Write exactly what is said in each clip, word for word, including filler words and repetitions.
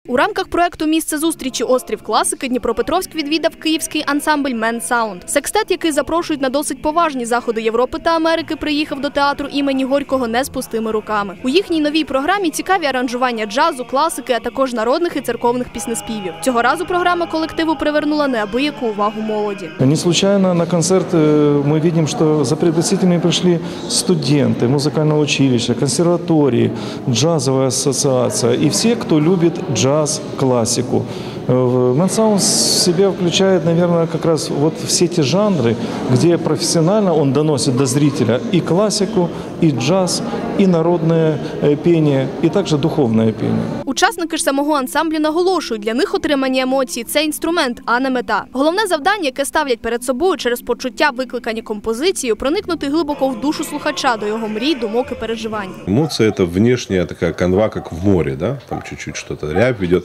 У рамках проекту «Місце зустрічі. Острів класики» Дніпропетровськ відвідав київський ансамбль «Мен Саунд». Секстет, який запрошують на досить поважні заходи Європи та Америки, приїхав до театру імені Горького не з пустими руками. У їхній новій програмі цікаві аранжування джазу, класики, а також народних і церковних піснеспівів. Цього разу програма колективу привернула неабияку увагу молоді. Не случайно на концерт мы видим, что за пригласителями пришли студенты музыкального училища, консерватории, джазовая ассоциация и все, кто любит джаз, классику. Мен Саунд в себя включает, наверное, как раз вот все те жанры, где профессионально он доносит до зрителя и классику, и джаз, и народное пение, и также духовное пение. Учасники ж самого ансамблю наголошують, для них отримання емоцій – це інструмент, а не мета. Головне завдання, яке ставлять перед собою через почуття, викликані композицією, проникнути глибоко в душу слухача, до його мрій, думок і переживань. Эмоция – это внешняя такая канва, как в море, да? Там чуть-чуть что-то рябь ведет.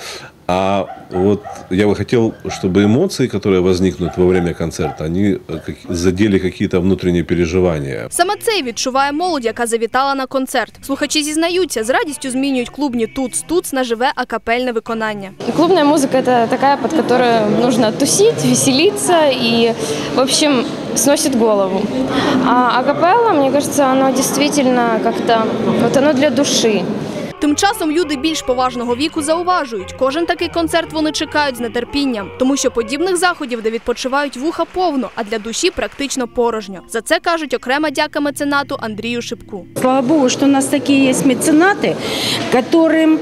А вот я бы хотел, чтобы эмоции, которые возникнут во время концерта, они задели какие-то внутренние переживания. Саме це й відчуває молодь, яка завітала на концерт. Слухачі зізнаються, з радістю змінюють клубні туц-туц на живе акапельне виконання. Клубная музыка – это такая, под которую нужно тусить, веселиться и, в общем, сносит голову. А акапелла, мне кажется, оно действительно как-то, вот оно для души. Тим часом люди більш поважного віку зауважують, кожен такий концерт вони чекають з нетерпінням, тому що подібних заходів, де відпочивають вуха, повно, а для душі практично порожньо. За це кажуть окрема дяка меценату Андрію Шипку. Слава Богу, что у нас такие есть меценаты, которым,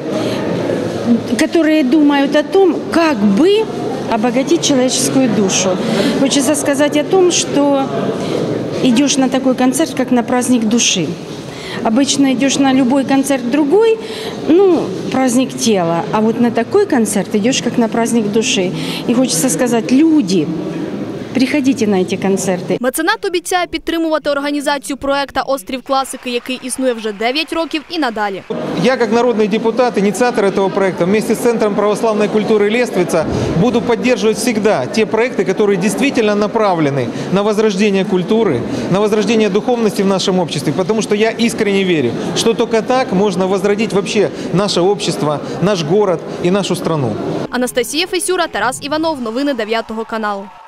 которые думают о том, как бы обогатить человеческую душу. Хочется сказать о том, что идешь на такой концерт, как на праздник души. Обычно идешь на любой концерт другой, ну, праздник тела. А вот на такой концерт идешь как на праздник души. И хочется сказать, люди, приходите на ці концерти. Меценат обіцяє підтримувати організацію проекту «Острів класики», який існує вже дев'ять років і надалі. Я, как народный депутат, инициатор этого проекта, вместе с Центром православной культуры Лествица, буду поддерживать всегда те проекты, которые действительно направлены на возрождение культуры, на возрождение духовности в нашем обществе, потому что я искренне верю, что только так можно возродить вообще наше общество, наш город и нашу страну. Анастасія Фесюра, Тарас Іванов. Новини дев'ятого каналу.